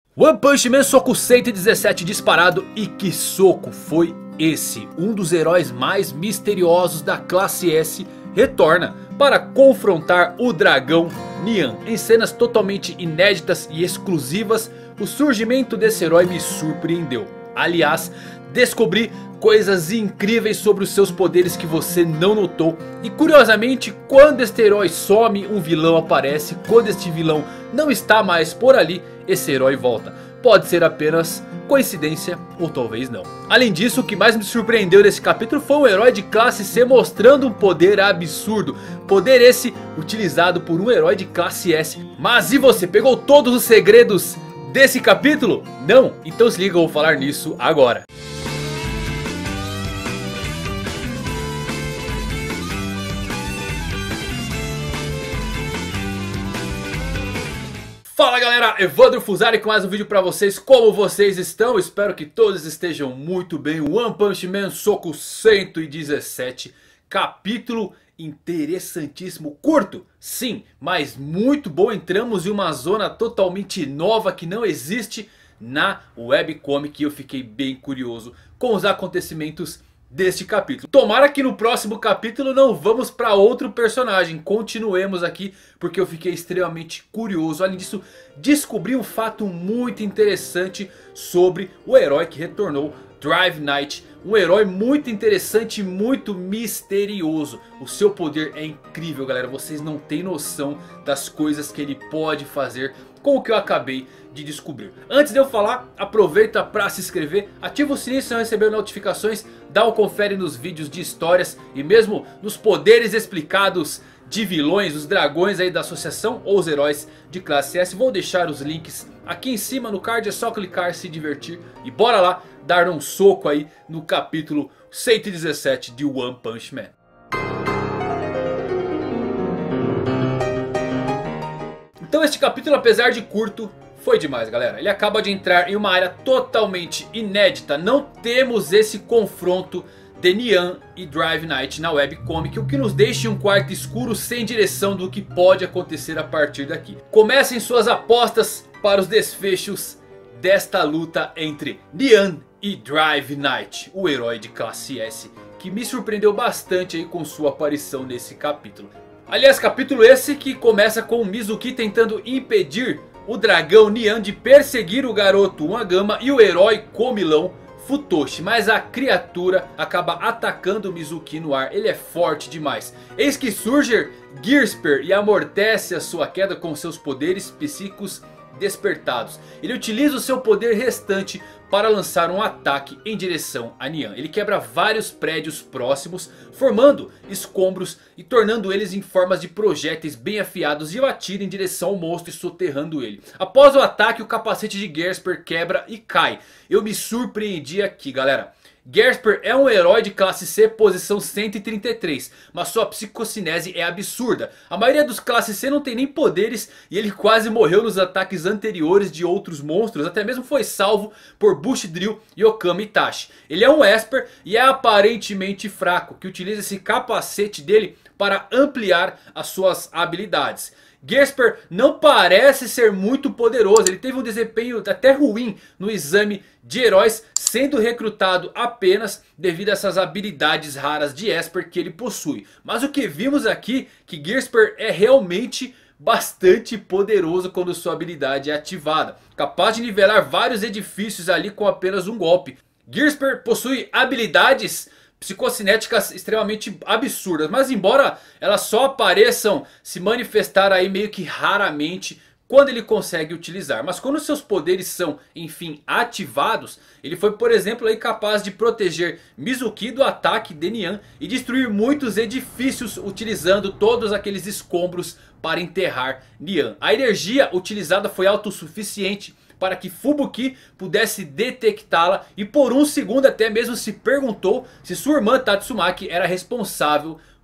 One Punch Man, soco 117 disparado. E que soco foi esse? Um dos heróis mais misteriosos da classe S retorna para confrontar o dragão Nian. Em cenas totalmente inéditas e exclusivas, o surgimento desse herói me surpreendeu. Aliás, descobri coisas incríveis sobre os seus poderes que você não notou. E curiosamente, quando este herói some, um vilão aparece. Quando este vilão não está mais por ali, esse herói volta. Pode ser apenas coincidência ou talvez não. Além disso, o que mais me surpreendeu nesse capítulo foi um herói de classe C mostrando um poder absurdo. Poder esse utilizado por um herói de classe S. Mas e você, pegou todos os segredos desse capítulo? Não? Então se liga, eu vou falar nisso agora. Fala galera, Evandro Fusari com mais um vídeo pra vocês. Como vocês estão? Espero que todos estejam muito bem. One Punch Man, soco 117. Capítulo interessantíssimo. Curto? Sim, mas muito bom. Entramos em uma zona totalmente nova que não existe na webcomic. E eu fiquei bem curioso com os acontecimentos deste capítulo. Tomara que no próximo capítulo não vamos para outro personagem. Continuemos aqui porque eu fiquei extremamente curioso. Além disso, descobri um fato muito interessante sobre o herói que retornou, Drive Knight. Um herói muito interessante, muito misterioso. O seu poder é incrível, galera. Vocês não têm noção das coisas que ele pode fazer com o que eu acabei de descobrir. Antes de eu falar, aproveita para se inscrever, ativa o sininho se não receber notificações, dá um confere nos vídeos de histórias e mesmo nos poderes explicados de vilões, os dragões aí da associação ou os heróis de classe S. Vou deixar os links aqui em cima no card, é só clicar, se divertir e bora lá dar um soco aí no capítulo 117 de One Punch Man. Então este capítulo, apesar de curto, foi demais galera. Ele acaba de entrar em uma área totalmente inédita. Não temos esse confronto de Nian e Drive Knight na webcomic, o que nos deixa em um quarto escuro sem direção do que pode acontecer a partir daqui. Comecem suas apostas para os desfechos desta luta entre Nian e Drive Knight, o herói de classe S, que me surpreendeu bastante aí com sua aparição nesse capítulo. Aliás, capítulo esse que começa com o Mizuki tentando impedir o dragão Nian de perseguir o garoto Onagama e o herói comilão Futoshi. Mas a criatura acaba atacando o Mizuki no ar. Ele é forte demais. Eis que surge Gearspear e amortece a sua queda com seus poderes psíquicos despertados. Ele utiliza o seu poder restante para lançar um ataque em direção a Nian. Ele quebra vários prédios próximos, formando escombros e tornando eles em formas de projéteis bem afiados, e o atira em direção ao monstro, soterrando ele. Após o ataque, o capacete de Gearspear quebra e cai. Eu me surpreendi aqui galera. Gearspear é um herói de classe C, posição 133, mas sua psicocinese é absurda. A maioria dos classe C não tem nem poderes e ele quase morreu nos ataques anteriores de outros monstros. Até mesmo foi salvo por Bushido e Okama Itachi. Ele é um Esper e é aparentemente fraco, que utiliza esse capacete dele para ampliar as suas habilidades. Gearspear não parece ser muito poderoso. Ele teve um desempenho até ruim no exame de heróis, sendo recrutado apenas devido a essas habilidades raras de Esper que ele possui. Mas o que vimos aqui, que Gearspear é realmente bastante poderoso quando sua habilidade é ativada, capaz de nivelar vários edifícios ali com apenas um golpe. Gearspear possui habilidades psicocinéticas extremamente absurdas, mas embora elas só apareçam se manifestar aí meio que raramente quando ele consegue utilizar. Mas quando seus poderes são enfim ativados, ele foi por exemplo aí capaz de proteger Mizuki do ataque de Nian e destruir muitos edifícios utilizando todos aqueles escombros para enterrar Nian. A energia utilizada foi autossuficiente para que Fubuki pudesse detectá-la, e por um segundo até mesmo se perguntou se sua irmã Tatsumaki era responsável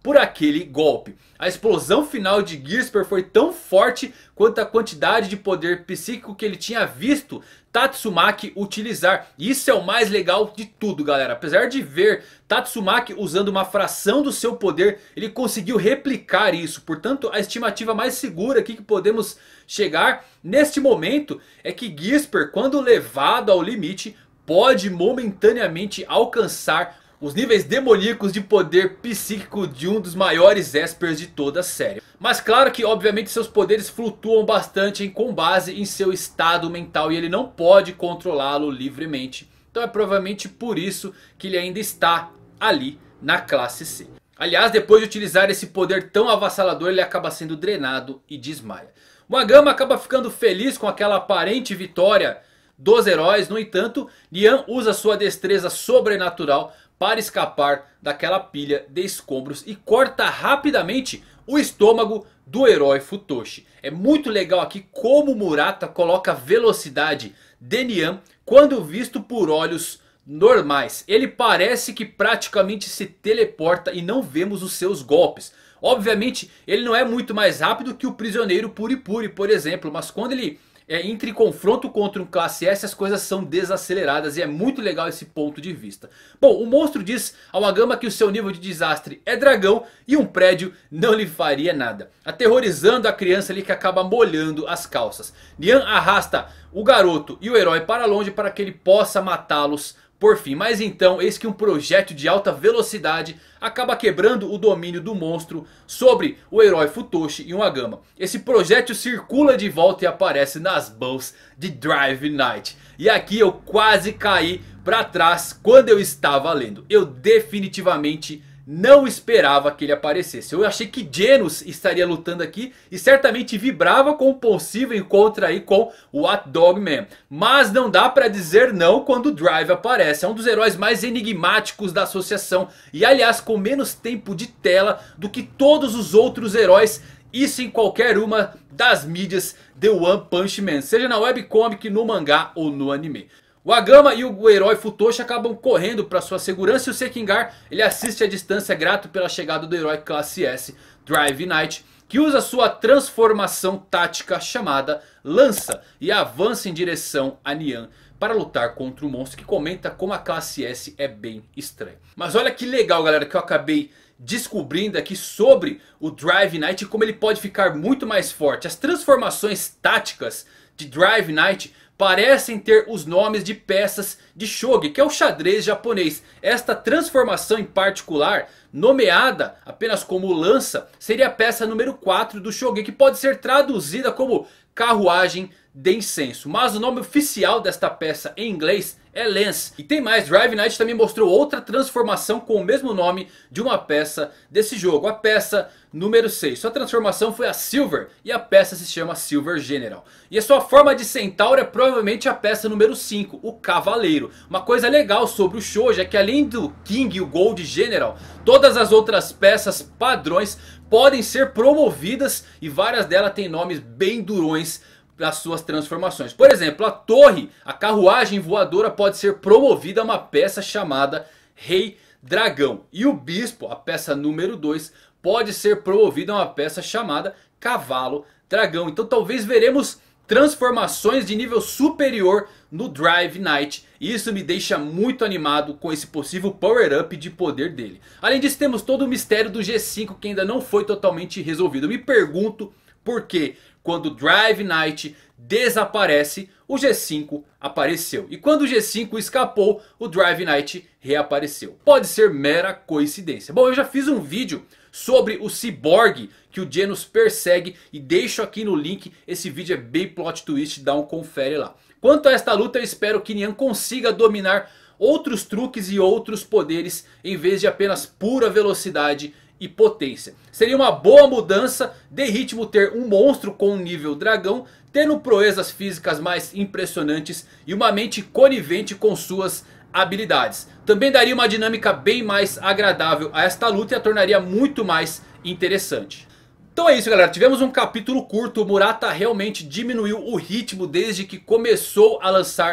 por aquele golpe. A explosão final de Gearsper foi tão forte quanto a quantidade de poder psíquico que ele tinha visto Tatsumaki utilizar. E isso é o mais legal de tudo, galera. Apesar de ver Tatsumaki usando uma fração do seu poder, ele conseguiu replicar isso. Portanto, a estimativa mais segura aqui que podemos chegar neste momento é que Gearsper, quando levado ao limite, pode momentaneamente alcançar os níveis demoníacos de poder psíquico de um dos maiores Espers de toda a série. Mas claro que obviamente seus poderes flutuam bastante com base em seu estado mental. E ele não pode controlá-lo livremente. Então é provavelmente por isso que ele ainda está ali na classe C. Aliás, depois de utilizar esse poder tão avassalador, ele acaba sendo drenado e desmaia. O Agama acaba ficando feliz com aquela aparente vitória dos heróis. No entanto, Nian usa sua destreza sobrenatural para escapar daquela pilha de escombros e corta rapidamente o estômago do herói Futoshi. É muito legal aqui como Murata coloca a velocidade de Nian quando visto por olhos normais. Ele parece que praticamente se teleporta e não vemos os seus golpes. Obviamente ele não é muito mais rápido que o prisioneiro Puripuri, por exemplo, mas quando ele entra em confronto contra um classe S, as coisas são desaceleradas e é muito legal esse ponto de vista. Bom, o monstro diz ao Agama que o seu nível de desastre é dragão e um prédio não lhe faria nada, aterrorizando a criança ali que acaba molhando as calças. Nian arrasta o garoto e o herói para longe para que ele possa matá-los por fim. Mas então eis que um projétil de alta velocidade acaba quebrando o domínio do monstro sobre o herói Futoshi e um Agama. Esse projétil circula de volta e aparece nas mãos de Drive Knight. E aqui eu quase caí para trás quando eu estava lendo. Eu definitivamente não esperava que ele aparecesse. Eu achei que Genos estaria lutando aqui e certamente vibrava com o possível encontro aí com o Hot Dog Man. Mas não dá pra dizer não quando o Drive aparece. É um dos heróis mais enigmáticos da associação. E aliás com menos tempo de tela do que todos os outros heróis. Isso em qualquer uma das mídias de One Punch Man. Seja na webcomic, no mangá ou no anime. O Agama e o herói Futoshi acabam correndo para sua segurança. E o Sekingar ele assiste à distância, grato pela chegada do herói classe S, Drive Knight, que usa sua transformação tática chamada Lança e avança em direção a Nian para lutar contra o monstro, que comenta como a classe S é bem estranha. Mas olha que legal, galera, que eu acabei descobrindo aqui sobre o Drive Knight e como ele pode ficar muito mais forte. As transformações táticas de Drive Knight parecem ter os nomes de peças de shogi, que é o xadrez japonês. Esta transformação em particular, nomeada apenas como lança, seria a peça número 4 do shogi, que pode ser traduzida como carruagem de incenso. Mas o nome oficial desta peça em inglês é Lance. E tem mais, Drive Knight também mostrou outra transformação com o mesmo nome de uma peça desse jogo, a peça número 6. Sua transformação foi a Silver e a peça se chama Silver General. E a sua forma de centauro é provavelmente a peça número 5, o Cavaleiro. Uma coisa legal sobre o shoujo é que além do King e o Gold General, todas as outras peças padrões podem ser promovidas e várias delas têm nomes bem durões das suas transformações. Por exemplo, a torre, a carruagem voadora pode ser promovida a uma peça chamada Rei Dragão. E o bispo, a peça número 2, pode ser promovida a uma peça chamada Cavalo Dragão. Então talvez veremos transformações de nível superior no Drive Knight. E isso me deixa muito animado com esse possível power up de poder dele. Além disso, temos todo o mistério do G5 que ainda não foi totalmente resolvido. Eu me pergunto por que quando o Drive Knight desaparece, o G5 apareceu. E quando o G5 escapou, o Drive Knight reapareceu. Pode ser mera coincidência. Bom, eu já fiz um vídeo sobre o Cyborg que o Genos persegue e deixo aqui no link. Esse vídeo é bem plot twist, dá um confere lá. Quanto a esta luta, eu espero que Nian consiga dominar outros truques e outros poderes em vez de apenas pura velocidade e potência. Seria uma boa mudança de ritmo ter um monstro com um nível dragão, tendo proezas físicas mais impressionantes e uma mente conivente com suas habilidades. Também daria uma dinâmica bem mais agradável a esta luta e a tornaria muito mais interessante. Então é isso, galera, tivemos um capítulo curto. O Murata realmente diminuiu o ritmo desde que começou a lançar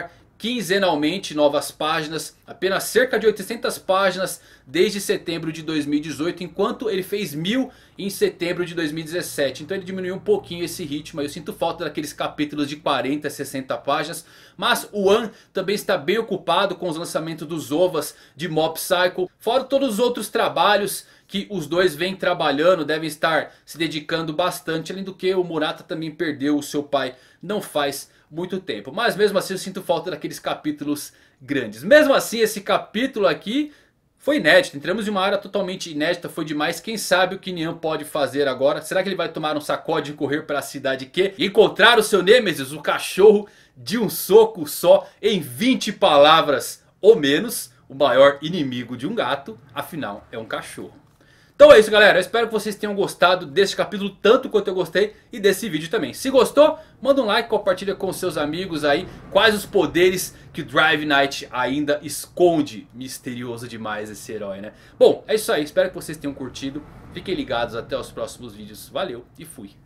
quinzenalmente novas páginas. Apenas cerca de 800 páginas desde setembro de 2018. Enquanto ele fez 1000 em setembro de 2017. Então ele diminuiu um pouquinho esse ritmo. Eu sinto falta daqueles capítulos de 40, 60 páginas. Mas o One também está bem ocupado com os lançamentos dos OVAs de Mob Psycho. Fora todos os outros trabalhos que os dois vêm trabalhando, devem estar se dedicando bastante. Além do que o Murata também perdeu o seu pai não faz muito tempo. Mas mesmo assim eu sinto falta daqueles capítulos grandes. Mesmo assim esse capítulo aqui foi inédito. Entramos em uma área totalmente inédita. Foi demais. Quem sabe o que Nian pode fazer agora. Será que ele vai tomar um sacode e correr para a cidade que encontrar o seu Nêmesis, o cachorro, de um soco só, em 20 palavras ou menos? O maior inimigo de um gato, afinal, é um cachorro. Então é isso, galera, eu espero que vocês tenham gostado desse capítulo tanto quanto eu gostei e desse vídeo também. Se gostou, manda um like, compartilha com seus amigos aí quais os poderes que o Drive Knight ainda esconde. Misterioso demais esse herói, né? Bom, é isso aí, espero que vocês tenham curtido. Fiquem ligados, até os próximos vídeos. Valeu e fui.